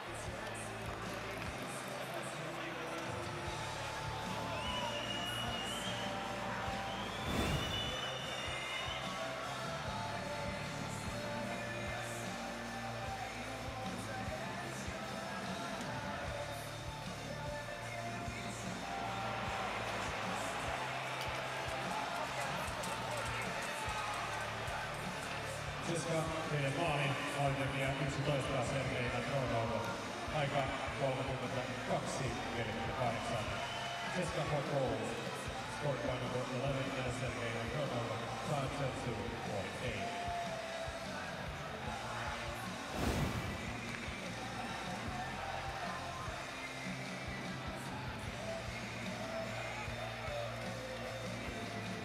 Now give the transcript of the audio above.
Jessica teidän maalin maalintekijä 11 Sergei Nadronov. Aika 32:48. Jessica for goal. Scored by number 11 Sergei Nadronov 5:32.8.